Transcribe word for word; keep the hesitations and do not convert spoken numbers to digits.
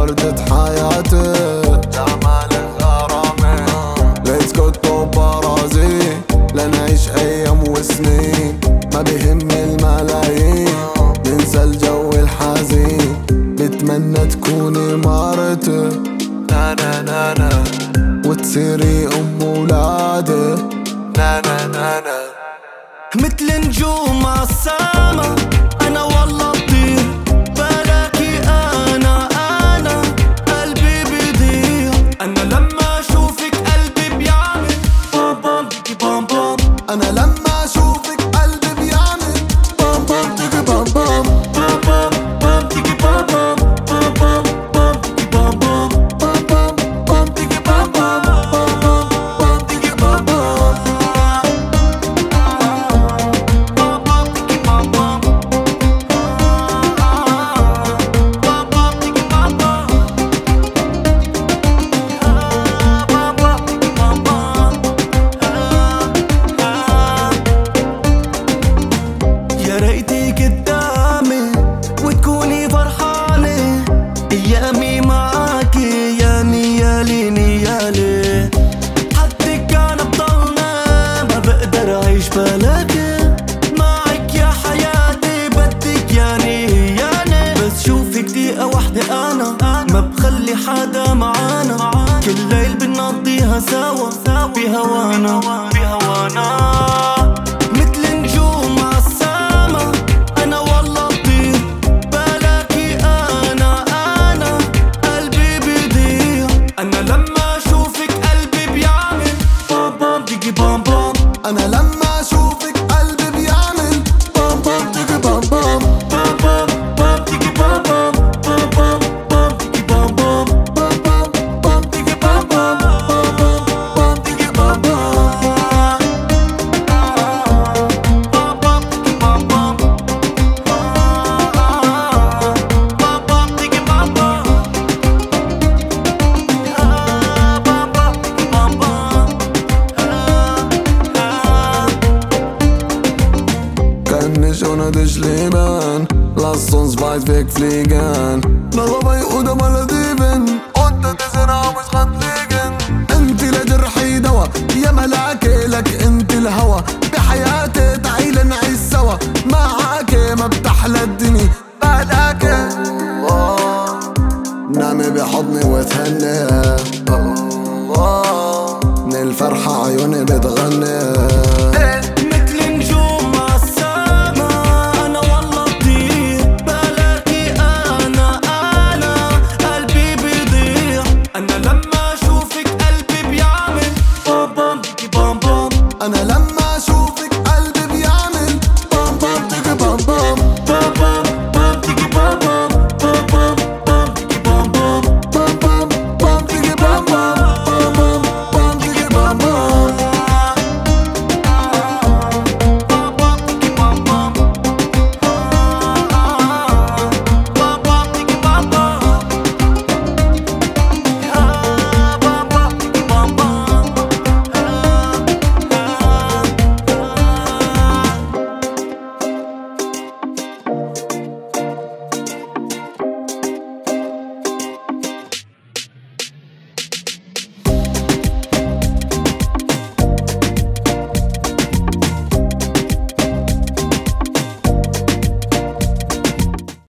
وردة حياتي جمالك غرامي. ليتس جو بارازي لنعيش ايام وسنين، ما بهم الملايين ننسى الجو الحزين. بتمنى تكوني مرتي نا نا نا نا وتصيري ام ولادي نا نا نا نا. مثل نجوم عالسما انا والله بطير، بلاكي انا انا قلبي بيضيع. انا لما اشوفك قلبي بيعمل بام بام تيكي بام بام. انا لما اشوفك قلبي بيعمل بام بام تيكي بام بام بام بام بام تيكي بام بام بام بام بام تيكي بام بام بام بام بام تيكي بام بام بام بام بام تيكي بام بام. يا ريتي قدامي وتكوني فرحانة، ايامي معاكي يا نيالي نيالي. حدك انا بضلنا ما بقدر اعيش بلاكي، معك يا حياتي بدك ياني ياني. بس شوفك دقيقة وحدة انا ما بخلي حدا معانا، كل ليل بنقضيها سوا بهوانا بهوانا. مثل نجوم عالسما انا والله بطير، بلاكي انا انا قلبي بيضيع. انا لما اشوفك قلبي بيعمل بام بام تيكي بام بام. انا لما اشوفك قلبي بيعمل بام بام تيكي بام بام بام بام بام تيكي بام بام بام بام بام تيكي بام بام بام بام بام تيكي بام بام بام بام بام تيكي بام بام. Kann nicht ohne dich leben, lass uns weit wegfliegen. نغبي قدام مالديفن قدة زرع مش غنليجن. انت لجرحي دوا يا ملاكي لك انت الهوى بحياتي، تعيل نعيش سوا معاكي ما بتحلى الدنيا بلاكي. نامي بحضني وتهني من الفرحة عيوني بتغني.